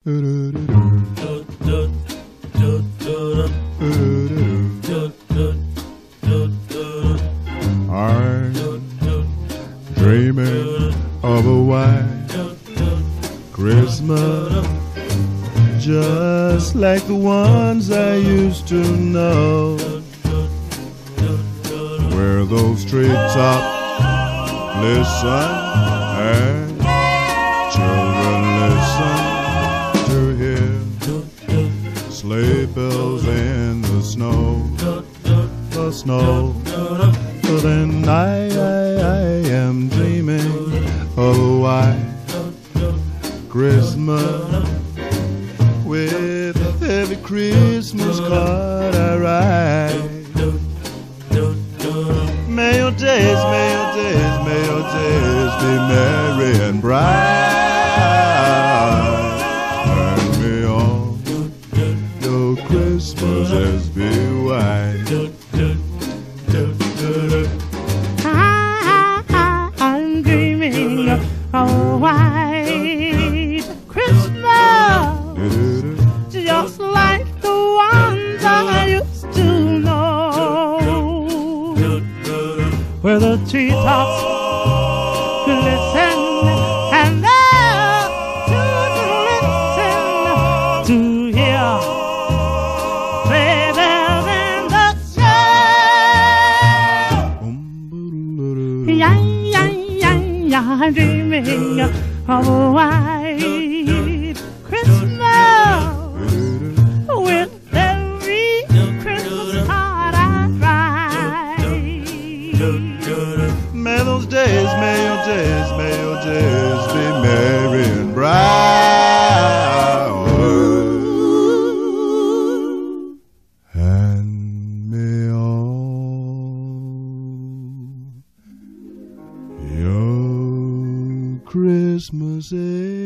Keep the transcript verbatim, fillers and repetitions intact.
I'm dreaming of a white Christmas, just like the ones I used to know, where those treetops listen and children listen to hear sleigh bells in the snow, the snow. So then I, I, I am dreaming of a white Christmas, with every Christmas card I write. May your days, may your days, may your days be merry and bright, and may all your Christmases be white. I'm dreaming of a white Christmas, just like the ones I used to know, where the treetops listen and the children listen to hear sleigh bells in the snow. Yeah, yeah, yeah, yeah, I'm dreaming of a white Christmas, with every Christmas card I write. May those days, may your days, may your days be merry and bright, and may all your Christmases